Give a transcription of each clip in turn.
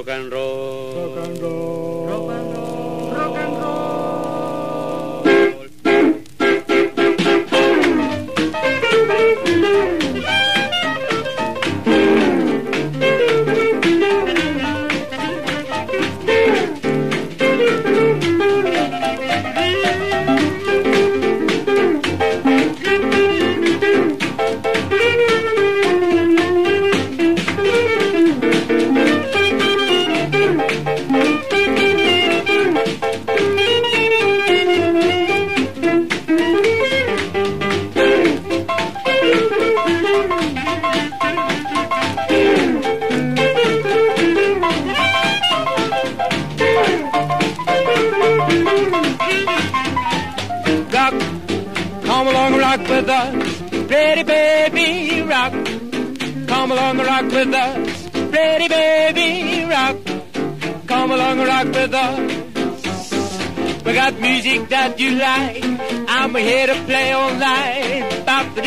Rock and roll. Rock and roll. Rock and roll. Rock and roll. Come along and rock with us, pretty baby, rock. Come along and rock with us, pretty baby, rock. Come along and rock with us. We got music that you like, and we're here to play all night.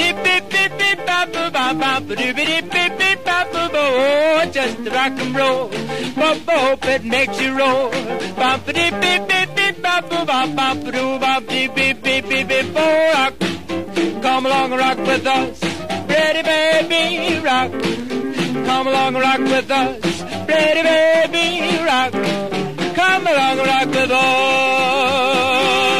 Oh, just rock and roll, but hope it makes you roll. Rock. Come along and rock with us, pretty baby, rock. Come along and rock with us, pretty baby, rock. Come along and rock with us.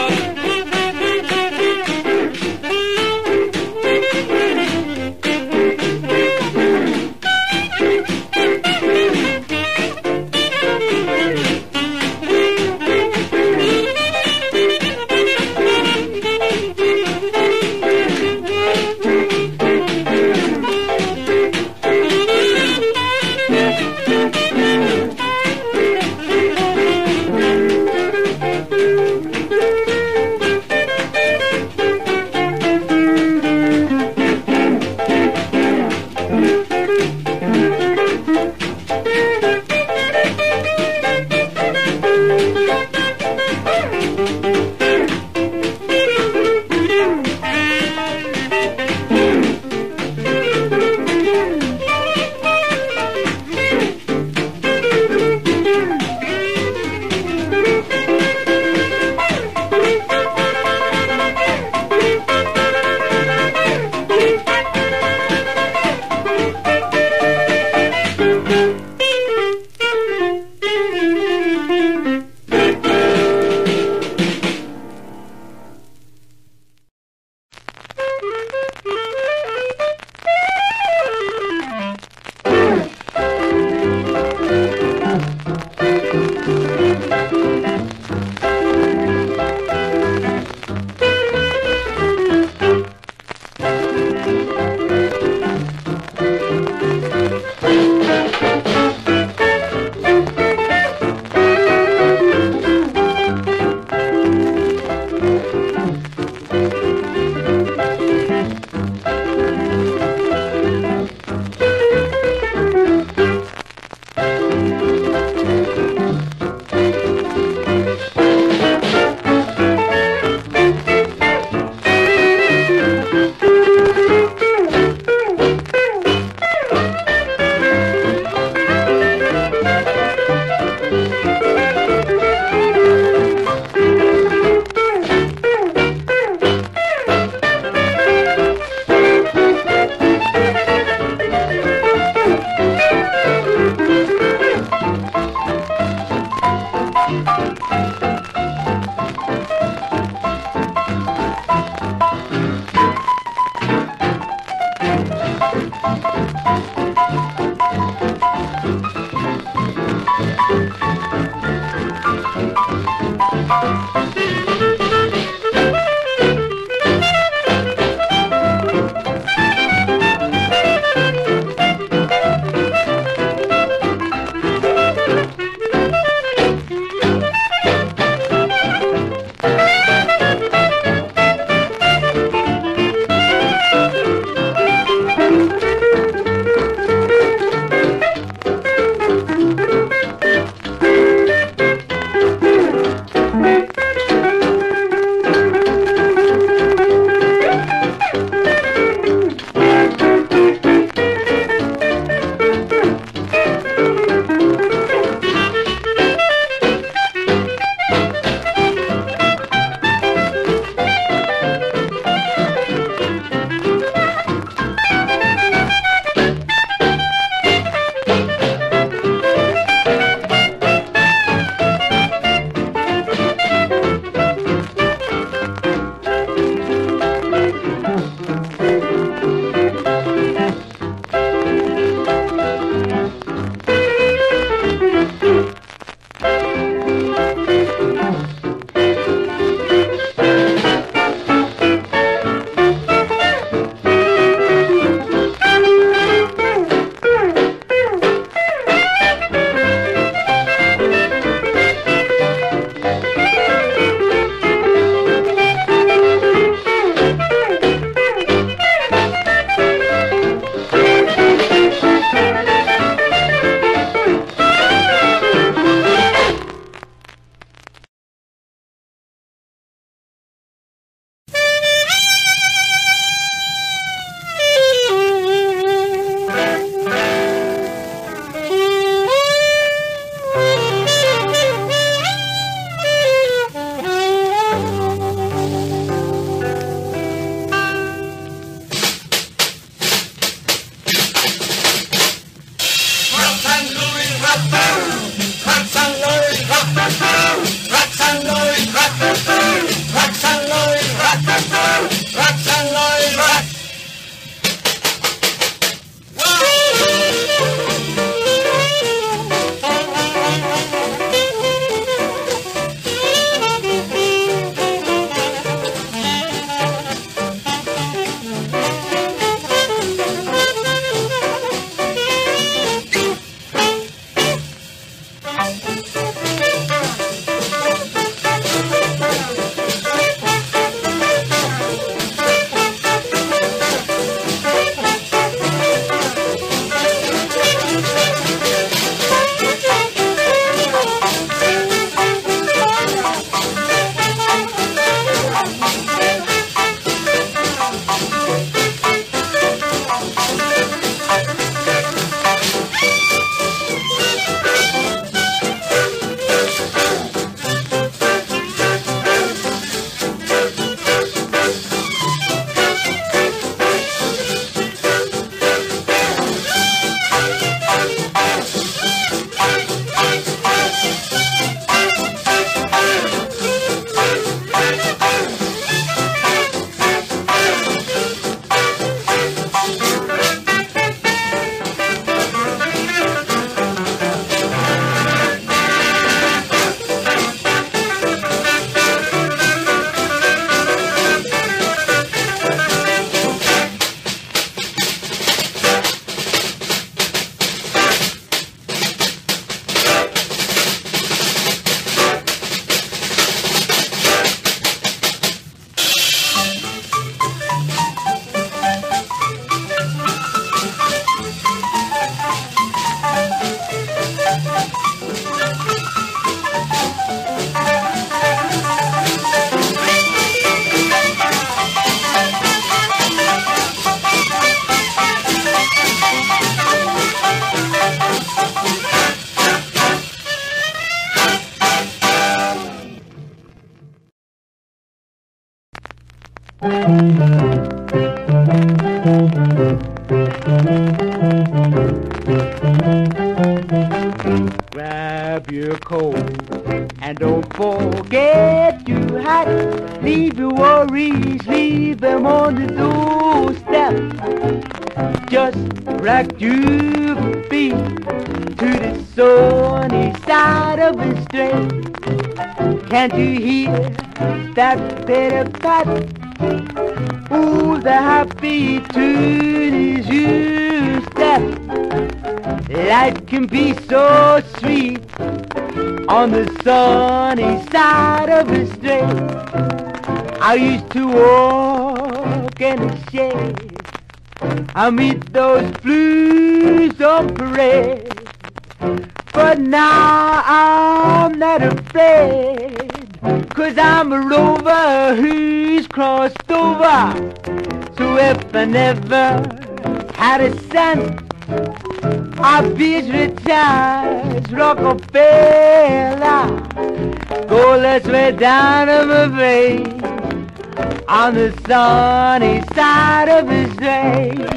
Grab your coat and don't forget your hat. Leave your worries, leave them on the doorstep. Just drag your feet to the sunny side of the street. Can't you hear that pitter pat? Ooh, the happy tune is your step. Life can be so sweet on the sunny side of the street. I used to walk in the shade. I meet those blues on parade. But now I'm not afraid, 'cause I'm a rover who's crossed over. So if I never had a cent, I'd be as rich as Rockefeller. Go, let's way down to my vein on the sunny side of the street.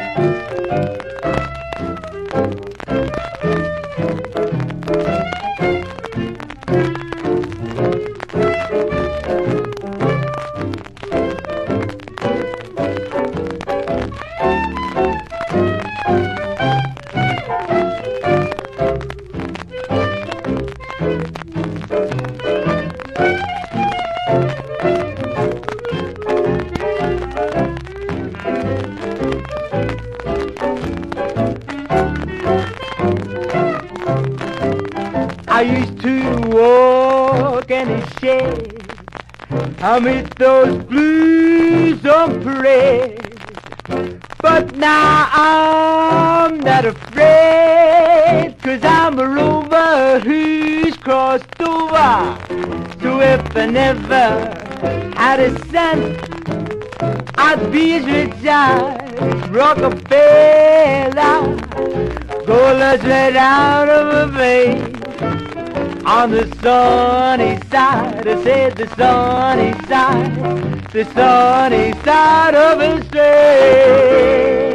I used to walk in the shade. I meet those blues on parade. But now I'm not afraid, 'cause I'm a rover who's crossed over. So if I never had a cent, I'd be as rich as Rockefeller. Go, let's let out of a vein on the sunny side. I said the sunny side of the street.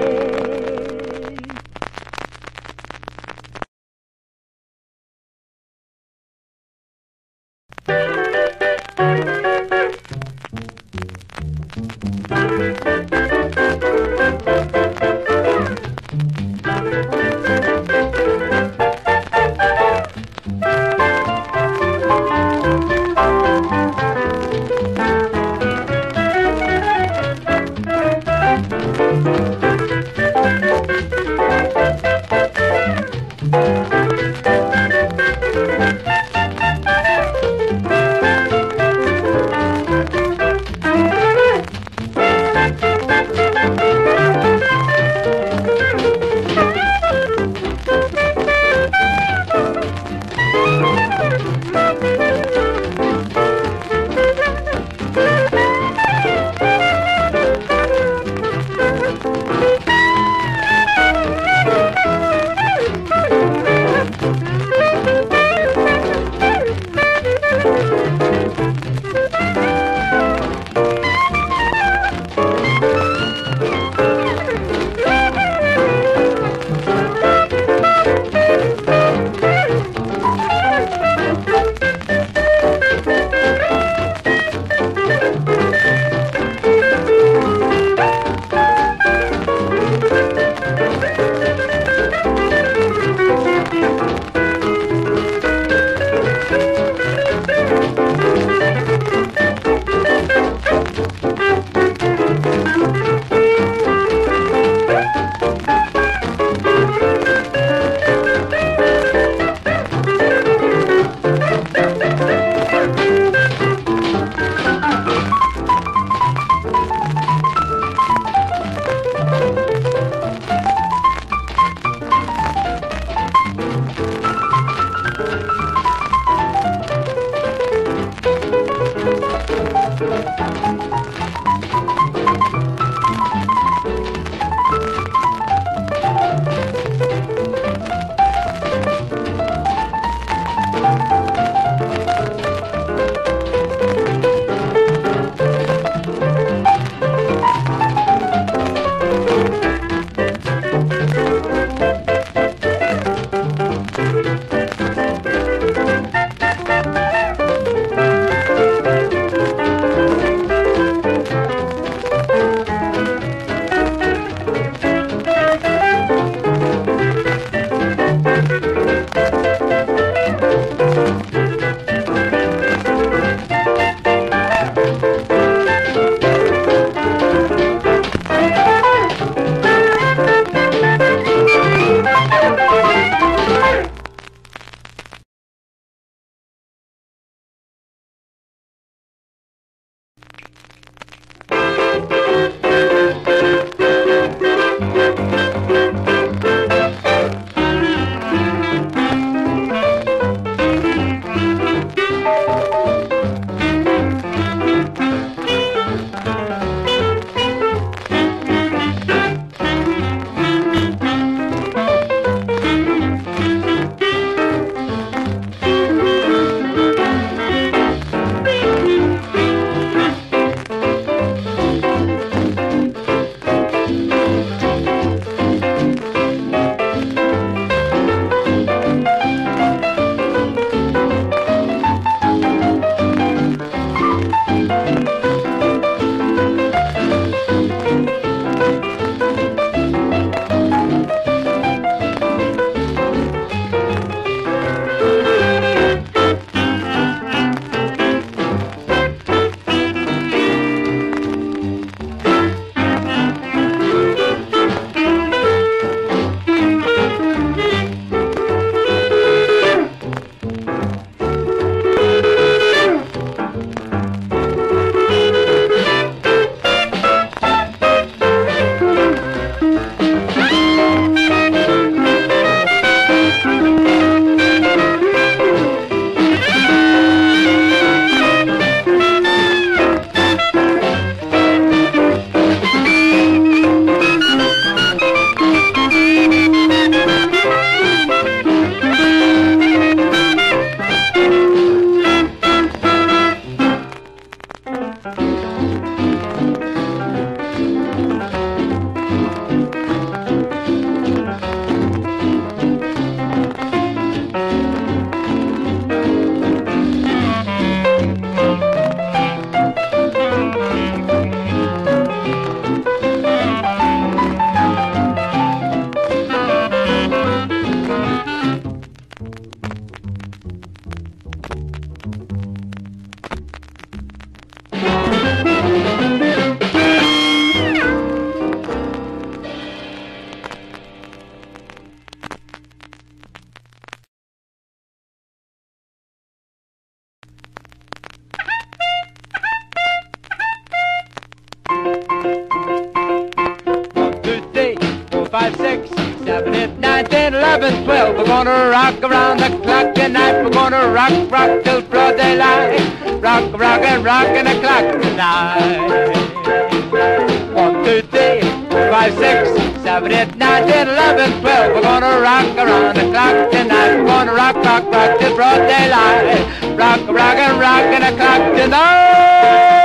5, 6, 7, 8, 9, 10, 11, 12. We're gonna rock around the clock tonight. We're gonna rock, rock till broad daylight. Rock, rock and rock in the clock tonight. 1, 2, 3, 5, 6, 7, 8, 9, 10, 11, 12. We're gonna rock around the clock tonight. We're gonna rock, rock, rock till broad daylight. Rock, rock and rock in the clock tonight.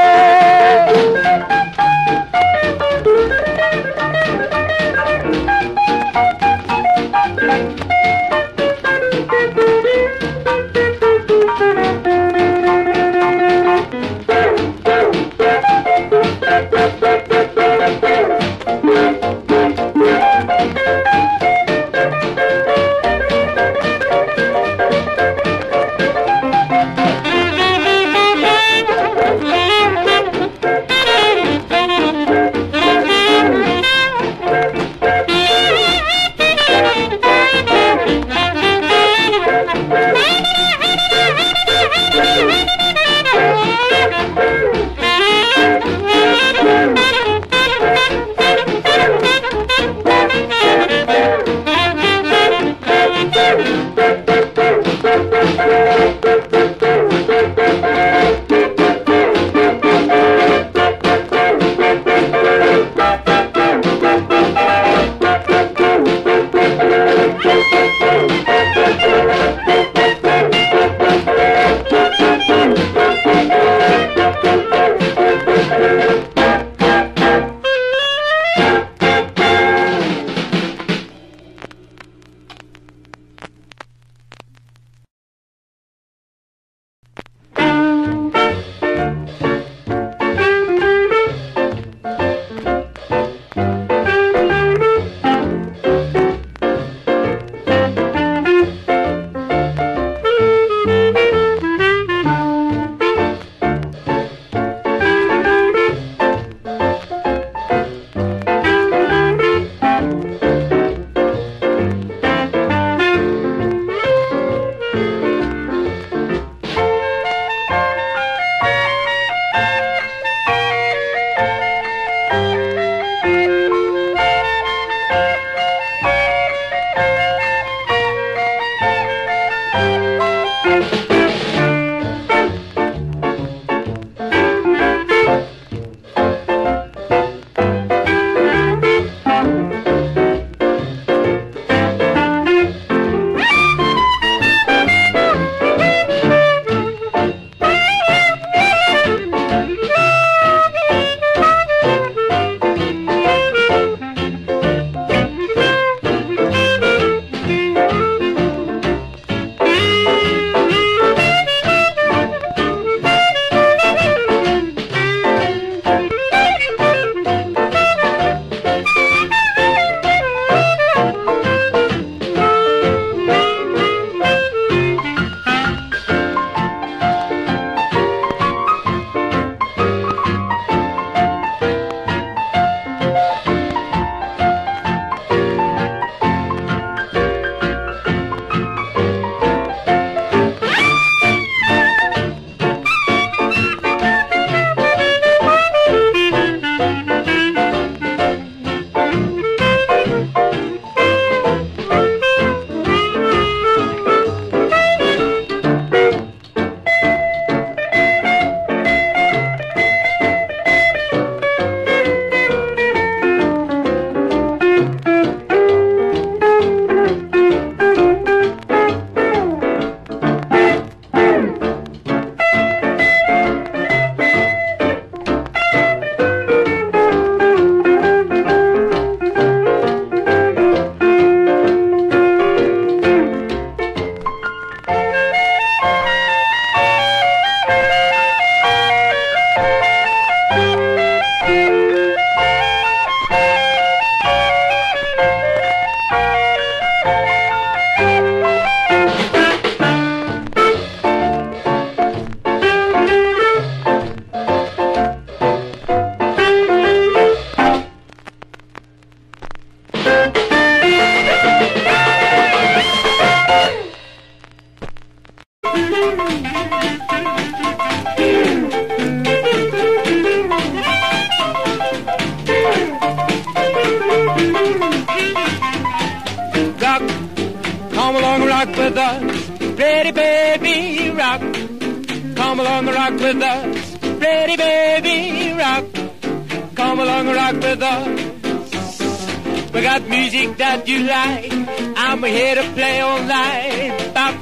rock with us. Ready, baby, rock. Come along and rock with us. Ready, baby, rock. Come along and rock with us. We got music that you like. I'm here to play all night.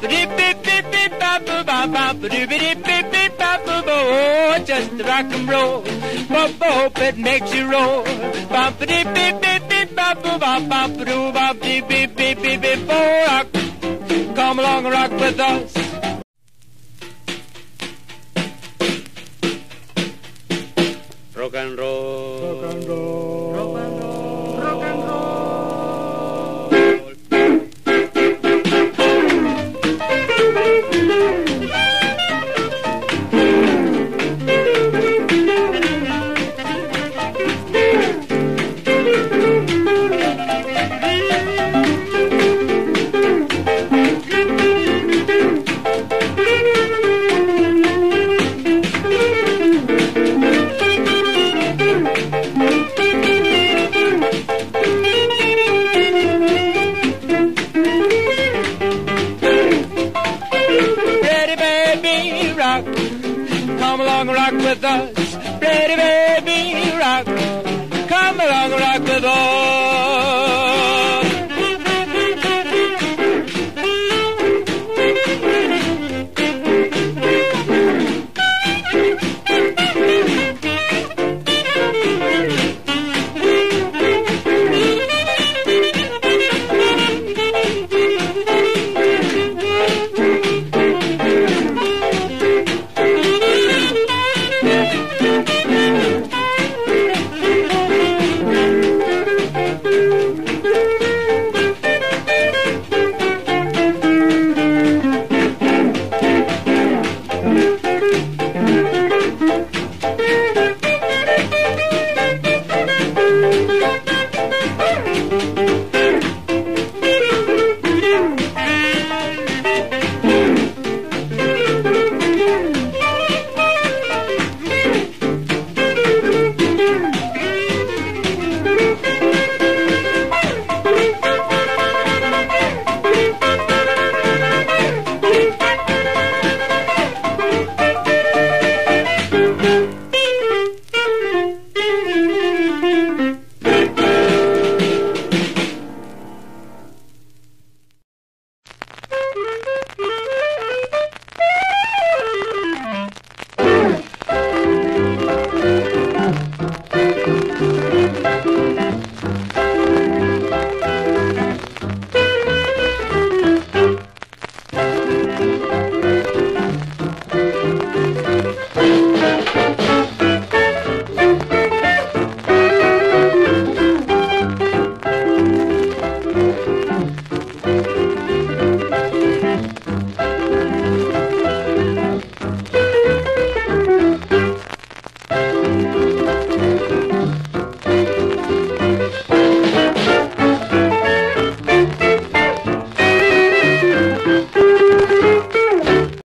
Oh, just rock and roll. Hope it makes you roll. Rock. Come along and rock with us. Rock and roll. Rock and roll. Rock and roll. Rock and roll. Come along and rock with us. Ready, baby, rock. Come along and rock with us.